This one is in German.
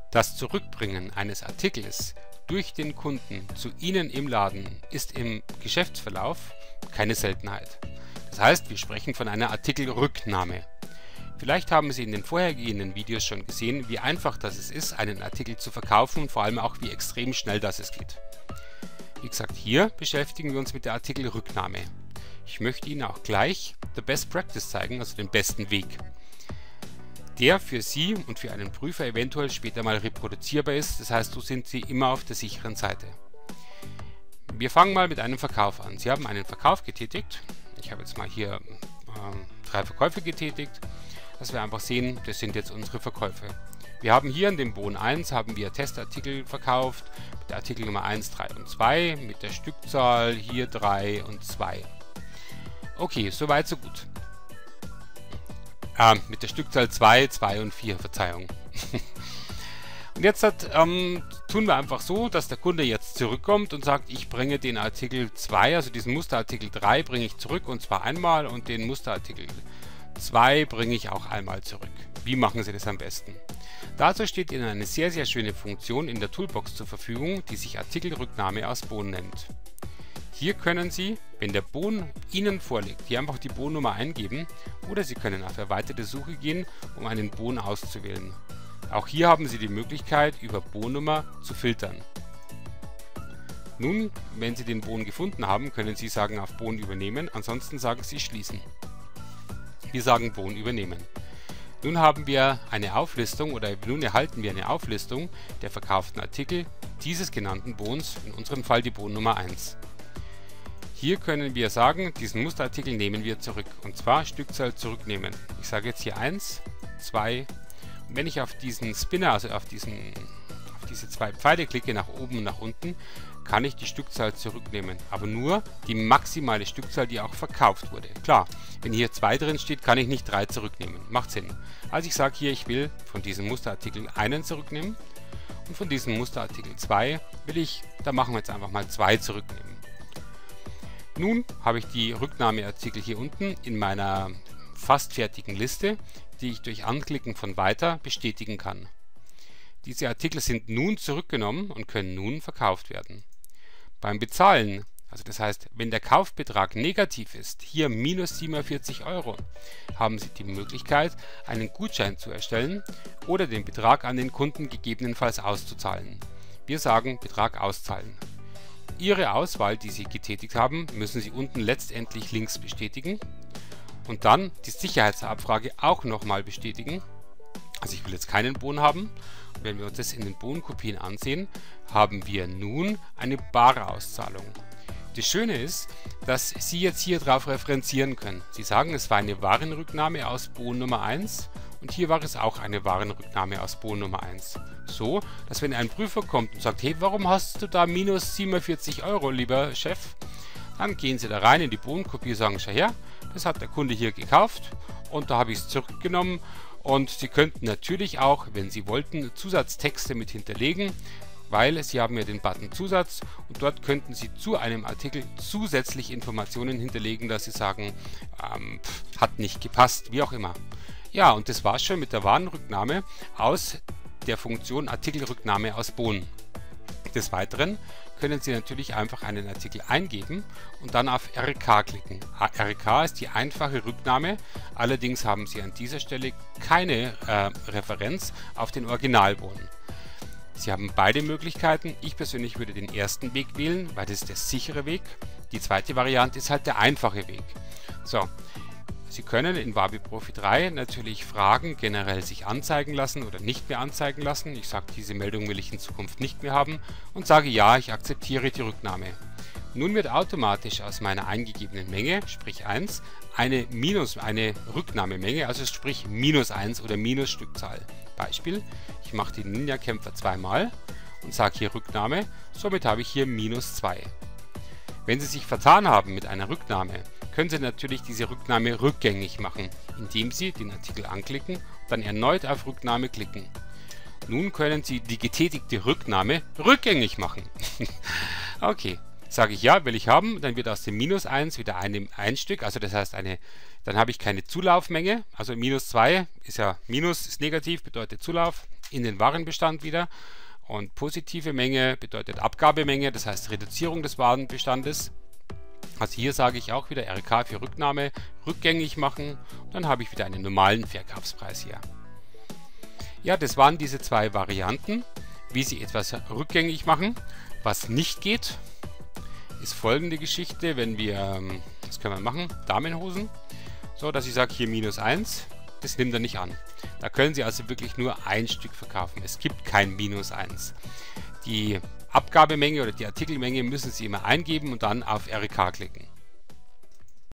Das Zurückbringen eines Artikels durch den Kunden zu Ihnen im Laden ist im Geschäftsverlauf keine Seltenheit. Das heißt, wir sprechen von einer Artikelrücknahme. Vielleicht haben Sie in den vorhergehenden Videos schon gesehen, wie einfach das ist, einen Artikel zu verkaufen und vor allem auch, wie extrem schnell das geht. Wie gesagt, hier beschäftigen wir uns mit der Artikelrücknahme. Ich möchte Ihnen auch gleich the best practice zeigen, also den besten Weg, der für Sie und für einen Prüfer eventuell später mal reproduzierbar ist. Das heißt, so sind Sie immer auf der sicheren Seite. Wir fangen mal mit einem Verkauf an. Sie haben einen Verkauf getätigt. Ich habe jetzt mal hier 3 Verkäufe getätigt, dass wir einfach sehen, das sind jetzt unsere Verkäufe. Wir haben hier in dem Boden 1 haben wir Testartikel verkauft, mit der Artikelnummer 1, 3 und 2, mit der Stückzahl hier 3 und 2. Okay, soweit so gut. Mit der Stückzahl 2, 2 und 4, Verzeihung. Und jetzt tun wir einfach so, dass der Kunde jetzt zurückkommt und sagt, ich bringe den Artikel 2, also diesen Musterartikel 3 bringe ich zurück und zwar einmal und den Musterartikel 2 bringe ich auch einmal zurück. Wie machen Sie das am besten? Dazu steht Ihnen eine sehr, sehr schöne Funktion in der Toolbox zur Verfügung, die sich Artikelrücknahme aus Boden nennt. Hier können Sie, wenn der Boden Ihnen vorliegt, hier einfach die Bodennummer eingeben oder Sie können auf erweiterte Suche gehen, um einen Boden auszuwählen. Auch hier haben Sie die Möglichkeit, über Bodennummer zu filtern. Nun, wenn Sie den Boden gefunden haben, können Sie sagen auf Boden übernehmen, ansonsten sagen Sie schließen. Wir sagen Boden übernehmen. Nun haben wir eine Auflistung oder nun erhalten wir eine Auflistung der verkauften Artikel dieses genannten Bodens, in unserem Fall die Bodennummer 1. Hier können wir sagen, diesen Musterartikel nehmen wir zurück und zwar Stückzahl zurücknehmen. Ich sage jetzt hier 1, 2 und wenn ich auf diesen Spinner, also auf diese 2 Pfeile klicke, nach oben und nach unten, kann ich die Stückzahl zurücknehmen, aber nur die maximale Stückzahl, die auch verkauft wurde. Klar, wenn hier 2 drin steht, kann ich nicht 3 zurücknehmen. Macht Sinn. Also ich sage hier, ich will von diesem Musterartikel einen zurücknehmen und von diesem Musterartikel 2 will ich, da machen wir jetzt einfach mal 2 zurücknehmen. Nun habe ich die Rücknahmeartikel hier unten in meiner fast fertigen Liste, die ich durch Anklicken von Weiter bestätigen kann. Diese Artikel sind nun zurückgenommen und können nun verkauft werden. Beim Bezahlen, also das heißt, wenn der Kaufbetrag negativ ist, hier minus 47 €, haben Sie die Möglichkeit, einen Gutschein zu erstellen oder den Betrag an den Kunden gegebenenfalls auszuzahlen. Wir sagen Betrag auszahlen. Ihre Auswahl, die Sie getätigt haben, müssen Sie unten letztendlich links bestätigen und dann die Sicherheitsabfrage auch nochmal bestätigen. Also ich will jetzt keinen Boden haben. Wenn wir uns das in den Bodenkopien ansehen, haben wir nun eine bare Auszahlung. Das Schöne ist, dass Sie jetzt hier drauf referenzieren können. Sie sagen, es war eine Warenrücknahme aus Boden Nummer 1 und hier war es auch eine Warenrücknahme aus Boden Nummer 1. So, dass wenn ein Prüfer kommt und sagt, hey, warum hast du da minus 47 €, lieber Chef? Dann gehen Sie da rein in die Bodenkopie und sagen, schau her, das hat der Kunde hier gekauft und da habe ich es zurückgenommen. Und Sie könnten natürlich auch, wenn Sie wollten, Zusatztexte mit hinterlegen, weil Sie haben ja den Button Zusatz und dort könnten Sie zu einem Artikel zusätzlich Informationen hinterlegen, dass Sie sagen, hat nicht gepasst, wie auch immer. Ja, und das war's schon mit der Warenrücknahme aus der Funktion Artikelrücknahme aus Boden. Des Weiteren können Sie natürlich einfach einen Artikel eingeben und dann auf RK klicken. RK ist die einfache Rücknahme, allerdings haben Sie an dieser Stelle keine Referenz auf den Originalboden. Sie haben beide Möglichkeiten. Ich persönlich würde den ersten Weg wählen, weil das ist der sichere Weg. Die zweite Variante ist halt der einfache Weg. So. Sie können in Wabi Profi 3 natürlich Fragen generell sich anzeigen lassen oder nicht mehr anzeigen lassen. Ich sage, diese Meldung will ich in Zukunft nicht mehr haben und sage ja, ich akzeptiere die Rücknahme. Nun wird automatisch aus meiner eingegebenen Menge, sprich 1, eine Rücknahmemenge, also sprich minus 1 oder minus Stückzahl. Beispiel, ich mache den Ninja-Kämpfer zweimal und sage hier Rücknahme, somit habe ich hier minus 2. Wenn Sie sich vertan haben mit einer Rücknahme, können Sie natürlich diese Rücknahme rückgängig machen, indem Sie den Artikel anklicken und dann erneut auf Rücknahme klicken. Nun können Sie die getätigte Rücknahme rückgängig machen. Okay, sage ich ja, will ich haben, dann wird aus dem minus 1 wieder ein Stück, also das heißt dann habe ich keine Zulaufmenge, also minus 2 ist ja minus, ist negativ, bedeutet Zulauf, in den Warenbestand wieder. Und positive Menge bedeutet Abgabemenge, das heißt Reduzierung des Warenbestandes. Also hier sage ich auch wieder RK für Rücknahme rückgängig machen. Dann habe ich wieder einen normalen Verkaufspreis hier. Ja, das waren diese zwei Varianten, wie Sie etwas rückgängig machen. Was nicht geht, ist folgende Geschichte, wenn wir, das können wir machen, Damenhosen, so dass ich sage hier -1, das nimmt er nicht an. Da können Sie also wirklich nur ein Stück verkaufen. Es gibt kein -1. Die Abgabemenge oder die Artikelmenge müssen Sie immer eingeben und dann auf RK klicken.